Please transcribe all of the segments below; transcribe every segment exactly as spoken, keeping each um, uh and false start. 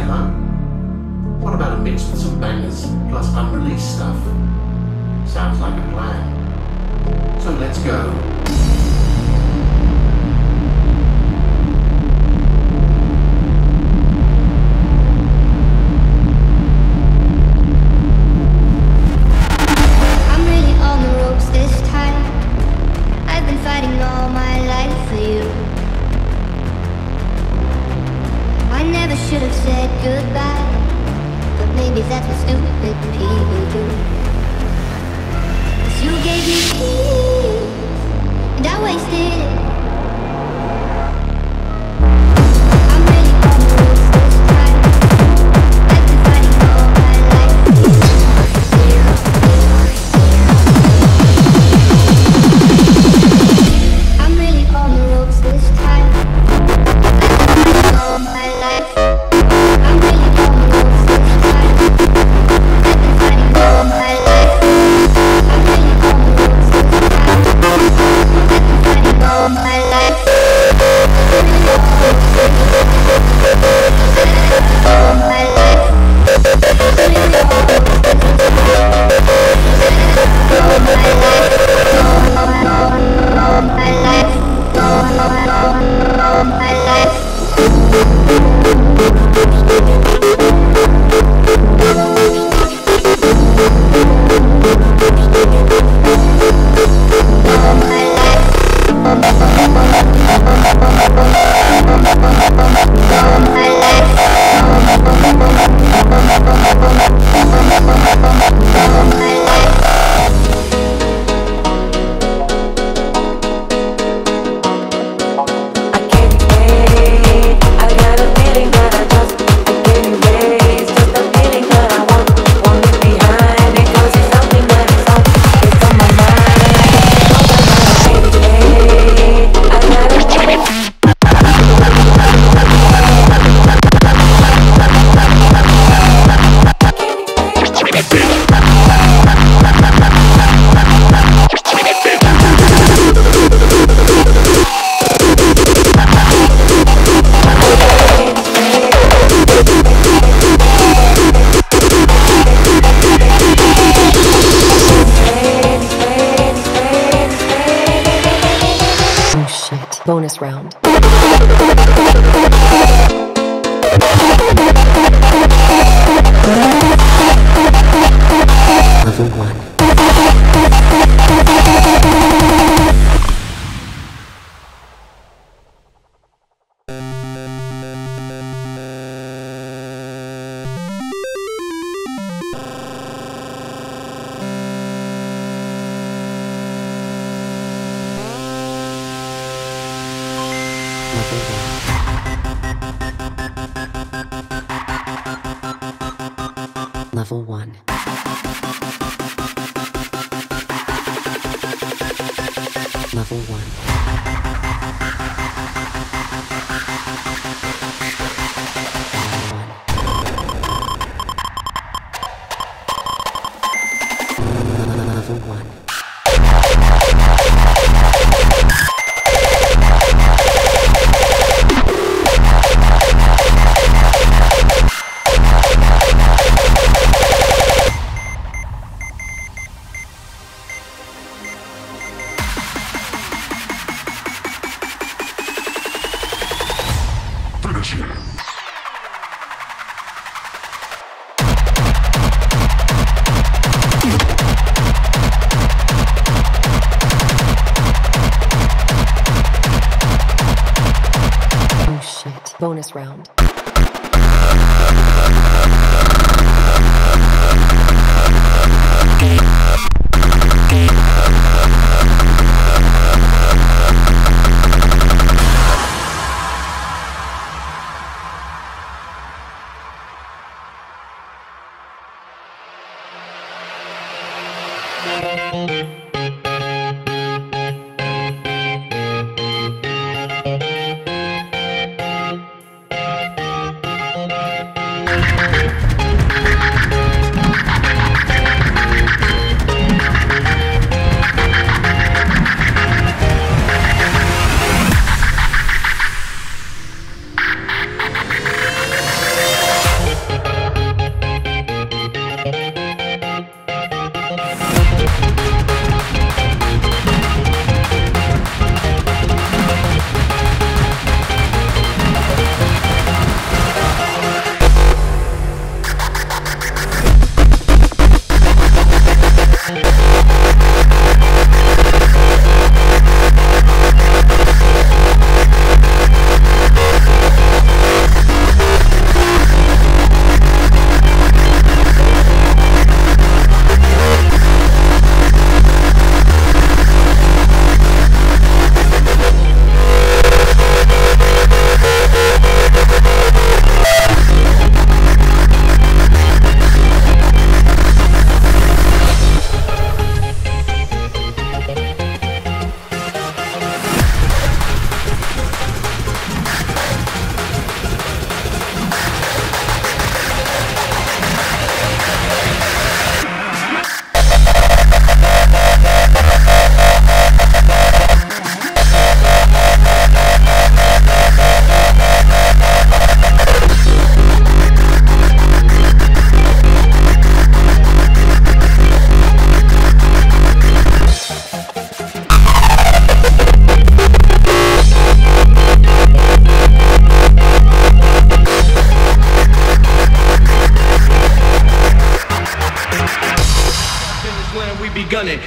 huh? What about a mix with some bangers plus unreleased stuff? Sounds like a plan. So let's go. All my life for you. I never should have said goodbye, but maybe that's what stupid people do. 'Cause you gave me peace, and I wasted it. I'm really on the road this time. I've been fighting all my life for you. On the ropes this time. I've been fighting all my life. I'm really on the ropes this time. I've been fighting all my life. I'm really on the ropes this time. I've been fighting all my life. I'm really on the ropes this time. All my life. I'm really on the ropes this time. All my life. All, all, all my life. All, all, all my life. Bonus round. Level one. Level one. Level one. Level one. Oh shit. Bonus round.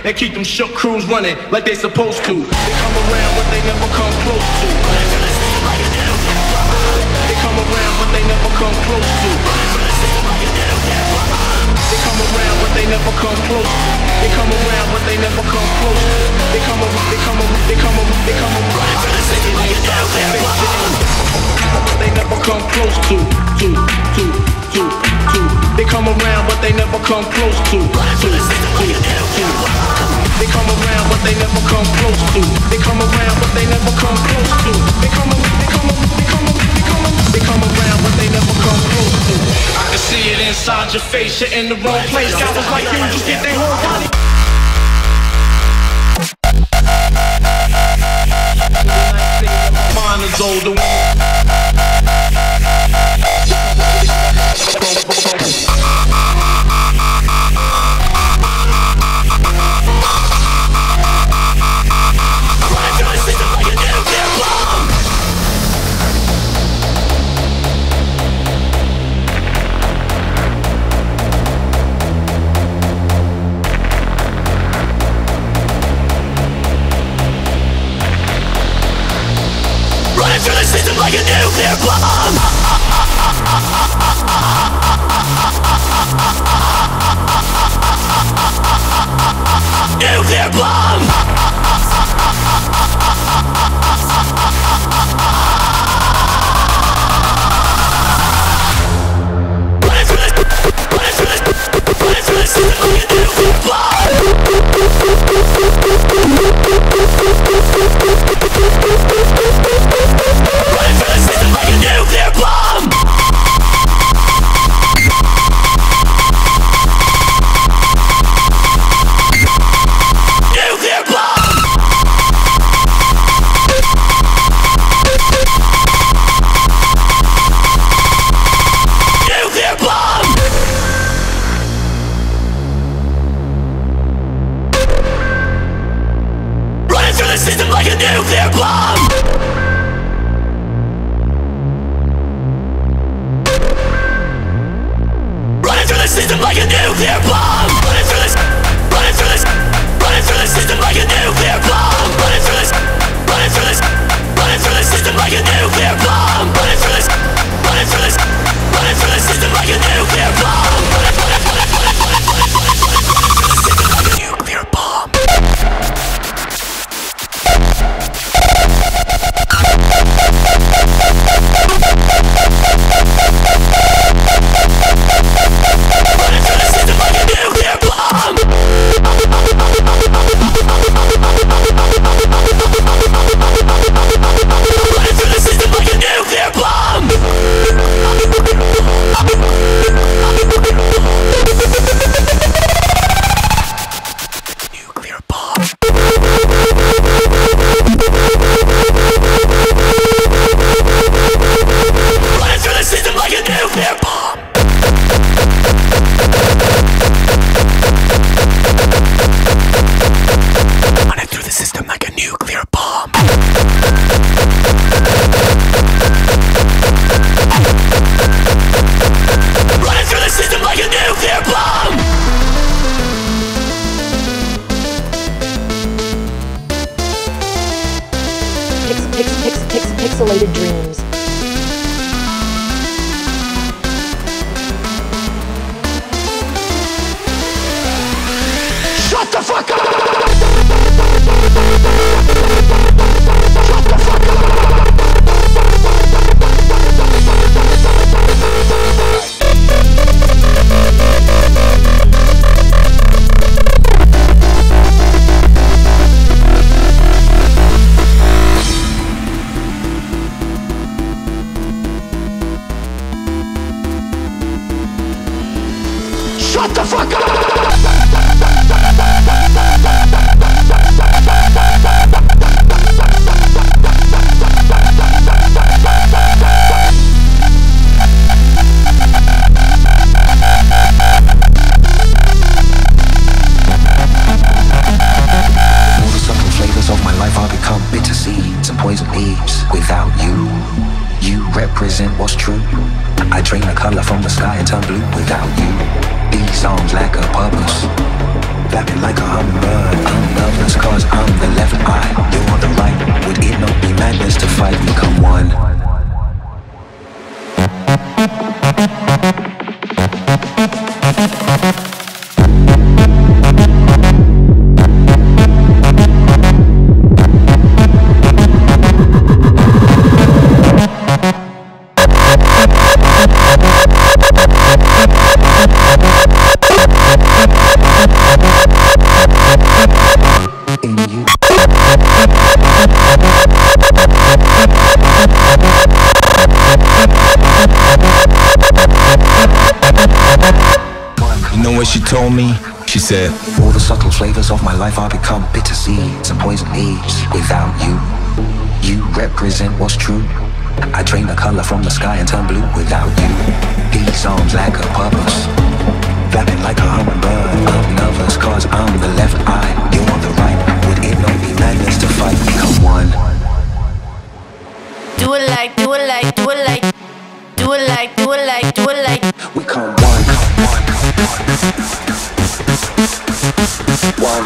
and keep them shook crews running like they supposed to. They come around but they never come close to. They come around but they never come close to. They come around but they never come close to. They come around but they never come close to. They come around, they come around, they come around, they come around. They never come close to, to, to, to, to. They come around but they never come close to, to, to, to. They come around but they never come close to. They come around but they never come close to. They come around, they come around, they come around, they come around. They come around but they never come close to. I can see it inside your face, you're in the wrong place. I was like you, just get their whole body. Mine is older. Through the system like a nuclear bomb. Nuclear bomb. Running through the, running through the, running through the system like a nuclear bomb. Running through the system like a nuclear bomb. Nuclear bomb. Nuclear bomb. Running through the system like a nuclear bomb. System like a nuclear bomb. Running through this, running through this, running through the system like a nuclear bomb. Running through this, running through this, running through the system like a nuclear bomb. Running through this, running through this, running through the system like a nuclear bomb. Running through this, running through this, running through the system like a nuclear bomb. Pixelated dreams. Shut the fuck up! Shut the fuck up! Shut the fuck up! Represent what's true. I drain the color from the sky and turn blue without you. These songs lack a purpose. flapping like a hummingbird. I'm nervous cause I'm the left eye, you're the right. Would it not be madness to fight? Become one. She told me, she said, all the subtle flavors of my life are become bitter seeds and poison leaves. Without you, you represent what's true. I drain the color from the sky and turn blue without you. These arms lack a purpose, flapping like a hummingbird. I'm nervous cause I'm the left eye, you're the right. Would it not be madness to fight? Become one. Do it like, do it like, do it like, do it like, do it like, do it like. We come one, one, one.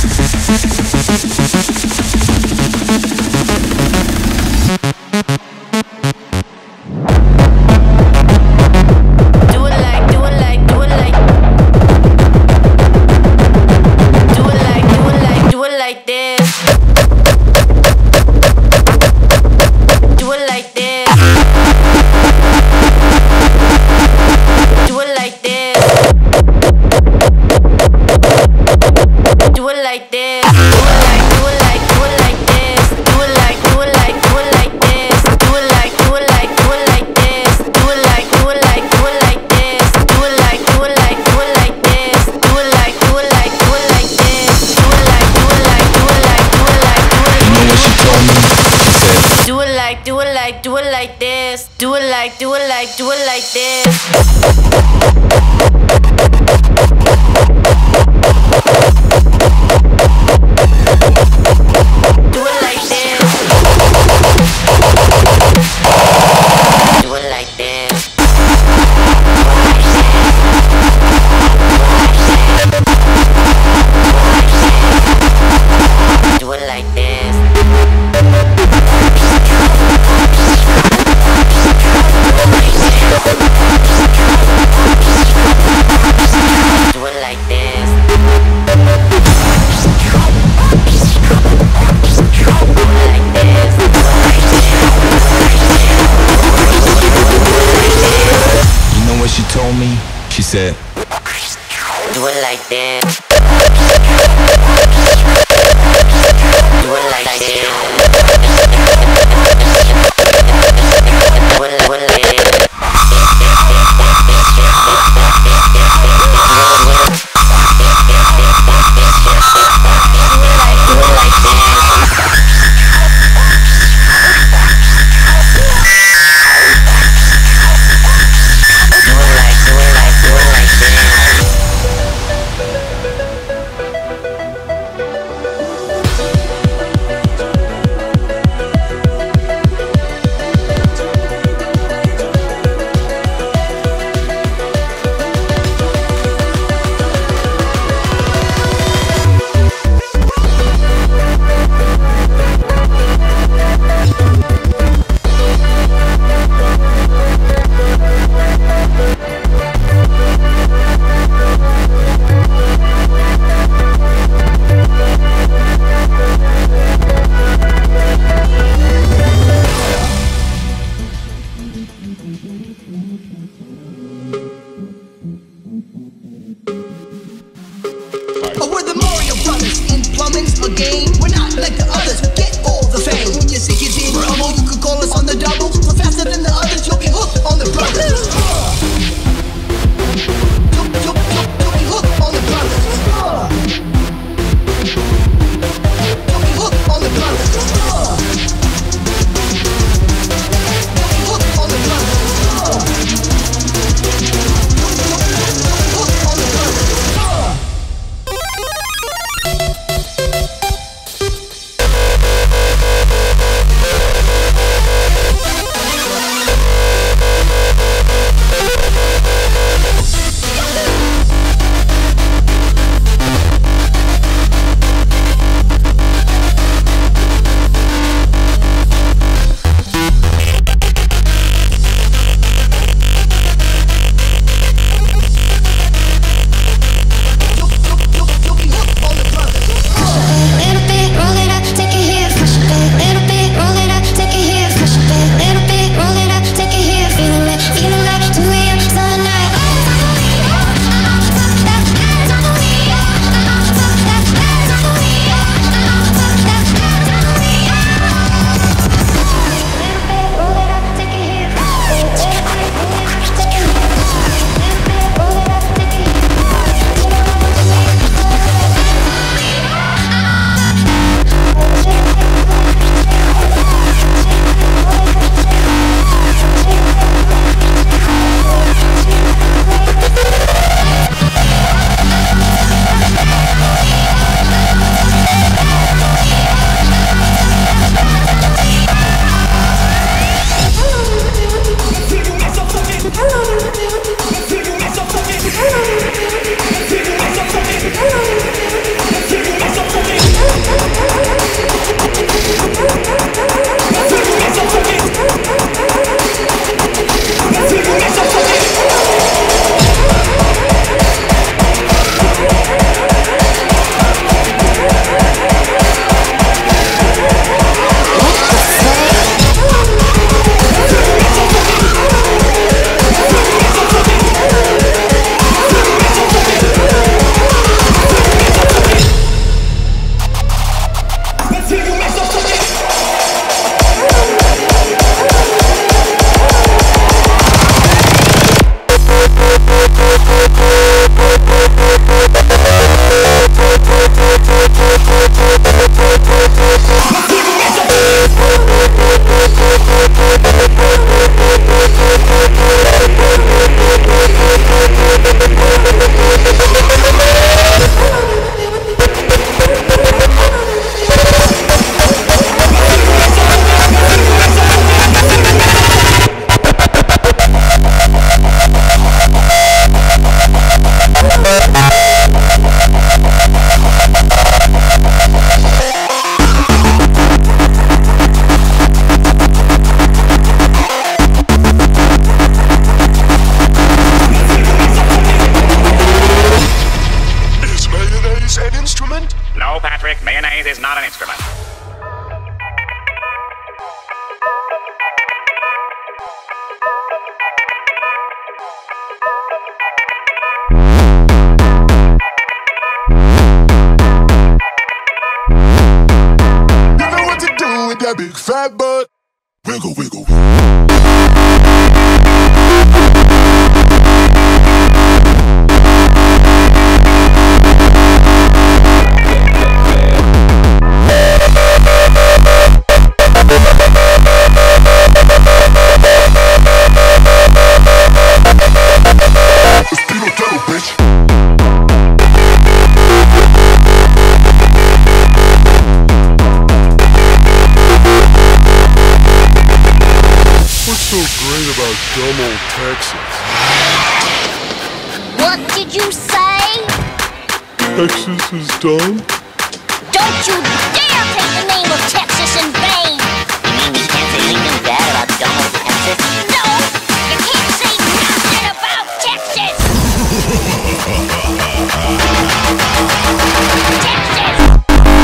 Do it like, do it like, do it like. Do it like, do it like, do it like this. Do it like this. Do it like this. Do it like this. Do it like, do it like, do it like this. Do it like, do it like, do it like this. Do it like, do it like, do it like this. Do it like, do it like, do it like this. Do it like, do it like, do it like this. Do it like, do it like, do it like this. Do it like, do it like, do it like, do it like, do it like. you know what she told me? She said, do it like, do it like, do it like this. Do it like, do it like, do it like this. Do it like this. Do it like this. Do it like this. Do it like this. you know what she told me? She said, Do it like this. Do it like this. Do it like this. Do it like, do it like, do it like this. that butt. Wiggle, wiggle. So great about dumb old Texas. What did you say? Texas is dumb? Don't you dare take the name of Texas in vain! You mean we can't say anything bad about dumb old Texas? No! You can't say nothing about Texas! Texas!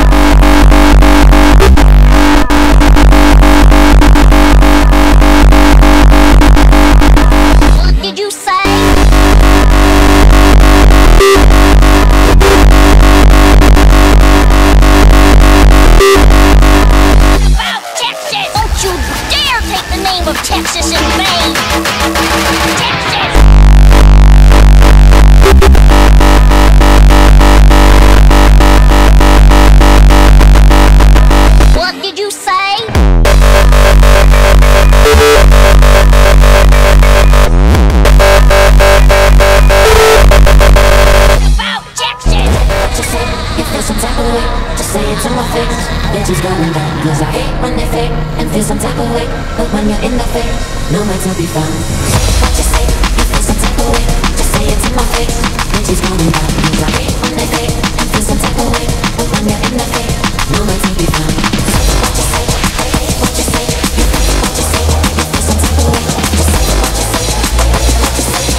Did you say? About Texas! Don't you dare take the name of Texas in vain! Texas! What did you say? To my face, bitches going down. Cause I hate when they fake and feel some type of way. But when you're in the face, nowhere to be found. What you say, you feel some type of way. Just say it to my face, bitches going down. Cause I hate when they fake and feel some type of way. But when you're in the face, nowhere to be found. What you say, what you say, what you say, you feel some type of way. Just say what you say, what you say,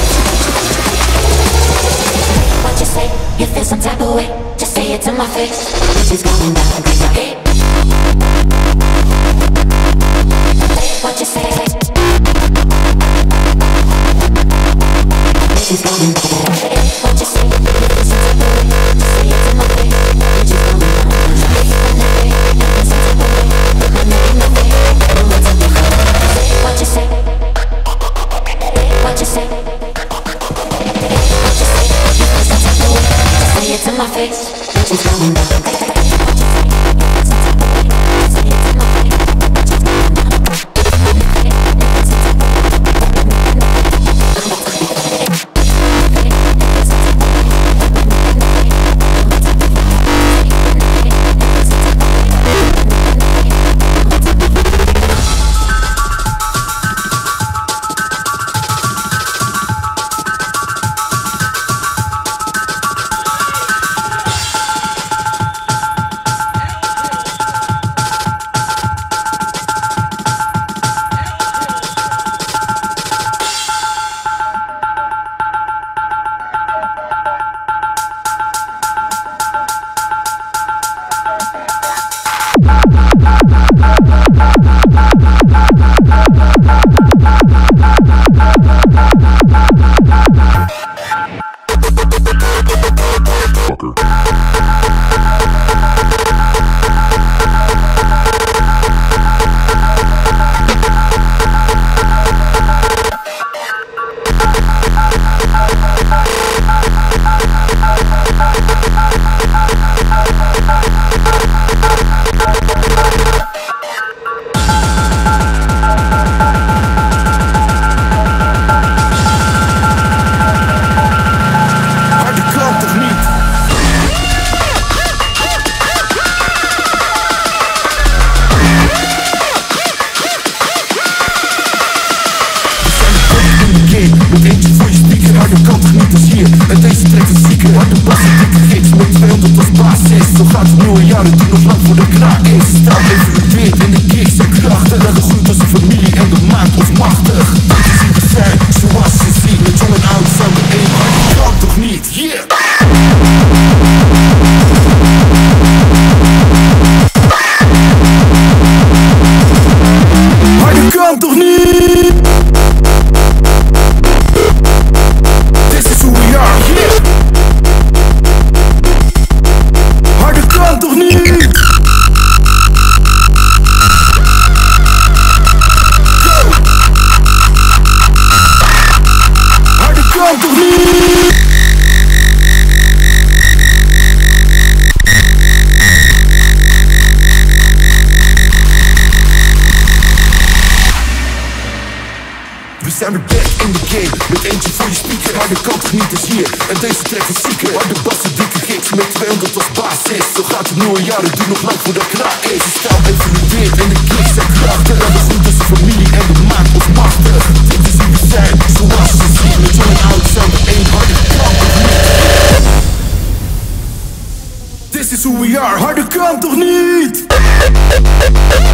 what you say, you feel some type of way. Just say it to my face. Bitches going down cause I hate what you say. Bitches going down. What you say. Just say it to my face. Bitches going down cause I hate when they fake and feel some type of way. But when they're in the face, no one to be found. What you say. What you say. What you say. You feel some type of way. Just say it to my face. Bitches going down. zijn we back in the game. Met eentje voor je speaker, harde kant niet eens hier. En deze track is zieker, harde bassen, dikke gigs met tweehonderd als basis. Zo gaat het nu een jaar, het duurt nog lang voordat klaar is. De stijl evolueert en de kicks zijn krachtig. En we zien tussen familie en de maakt ons machtig. Dit is wie we zijn, zoals ze zien. Met jong en oud zijn we één harde kant of niet. This is who we are, harde kant toch niet?